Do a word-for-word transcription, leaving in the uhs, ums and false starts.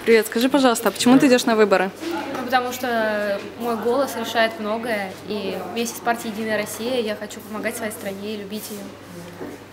Привет, скажи, пожалуйста, а почему ты идешь на выборы? Ну, потому что мой голос решает многое, и вместе с партией «Единая Россия» я хочу помогать своей стране и любить ее.